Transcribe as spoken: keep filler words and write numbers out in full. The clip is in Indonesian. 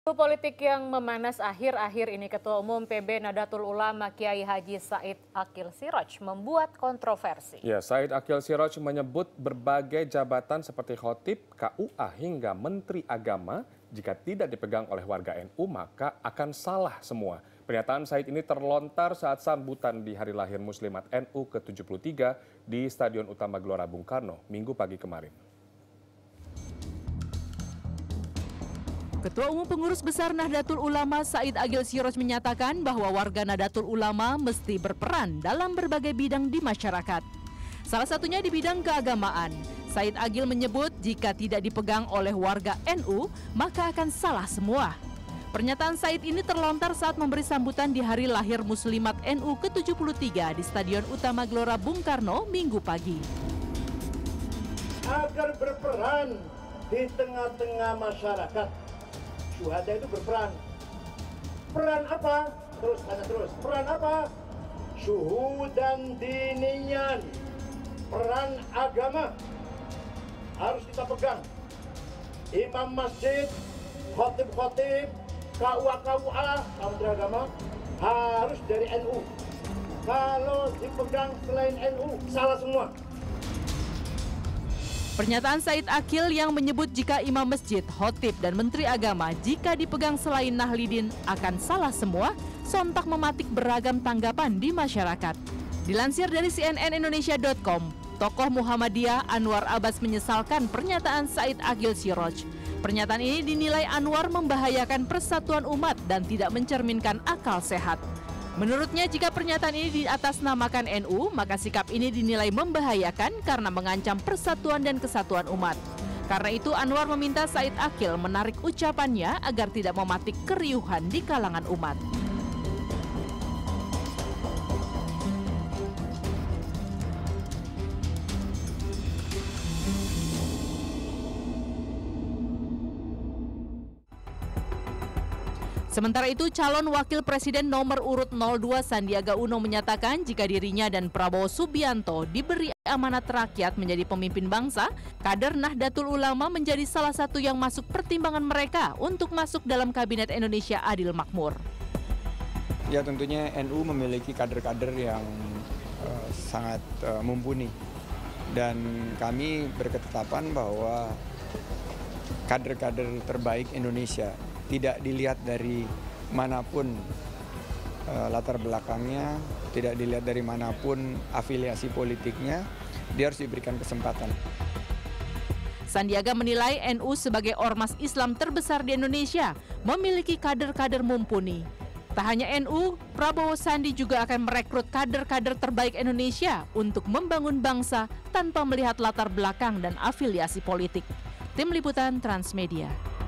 Isu politik yang memanas akhir-akhir ini, Ketua Umum P B Nahdlatul Ulama Kiai Haji Said Aqil Siraj membuat kontroversi. Ya, Said Aqil Siraj menyebut berbagai jabatan seperti khotib, K U A hingga Menteri Agama jika tidak dipegang oleh warga N U maka akan salah semua. Pernyataan Said ini terlontar saat sambutan di hari lahir Muslimat N U ke tujuh puluh tiga di Stadion Utama Gelora Bung Karno Minggu pagi kemarin. Ketua Umum Pengurus Besar Nahdlatul Ulama Said Aqil Siraj menyatakan bahwa warga Nahdlatul Ulama mesti berperan dalam berbagai bidang di masyarakat. Salah satunya di bidang keagamaan. Said Aqil menyebut jika tidak dipegang oleh warga N U, maka akan salah semua. Pernyataan Said ini terlontar saat memberi sambutan di hari lahir Muslimat N U ke tujuh puluh tiga di Stadion Utama Gelora Bung Karno Minggu pagi. Agar berperan di tengah-tengah masyarakat. Syuhada itu berperan. Peran apa? Terus tanya terus. Peran apa? Syuhudan diniyan. Peran agama harus kita pegang. Imam masjid, khotib-khotib, K U A K U A, Menteri Agama harus dari N U. Kalau dipegang selain N U, salah semua. Pernyataan Said Aqil yang menyebut jika imam masjid, khotib, dan menteri agama jika dipegang selain Nahlidin akan salah semua, sontak mematik beragam tanggapan di masyarakat. Dilansir dari C N N Indonesia dot com, tokoh Muhammadiyah Anwar Abbas menyesalkan pernyataan Said Aqil Siraj. Pernyataan ini dinilai Anwar membahayakan persatuan umat dan tidak mencerminkan akal sehat. Menurutnya, jika pernyataan ini diatasnamakan N U, maka sikap ini dinilai membahayakan karena mengancam persatuan dan kesatuan umat. Karena itu, Anwar meminta Said Aqil menarik ucapannya agar tidak mematik keriuhan di kalangan umat. Sementara itu, calon wakil presiden nomor urut nol dua Sandiaga Uno menyatakan jika dirinya dan Prabowo Subianto diberi amanat rakyat menjadi pemimpin bangsa, kader Nahdlatul Ulama menjadi salah satu yang masuk pertimbangan mereka untuk masuk dalam Kabinet Indonesia Adil Makmur. Ya, tentunya N U memiliki kader-kader yang uh, sangat uh, mumpuni, dan kami berketetapan bahwa kader-kader terbaik Indonesia tidak dilihat dari manapun uh, latar belakangnya, tidak dilihat dari manapun afiliasi politiknya, dia harus diberikan kesempatan. Sandiaga menilai N U sebagai ormas Islam terbesar di Indonesia, memiliki kader-kader mumpuni. Tak hanya N U, Prabowo Sandi juga akan merekrut kader-kader terbaik Indonesia untuk membangun bangsa tanpa melihat latar belakang dan afiliasi politik. Tim Liputan Transmedia.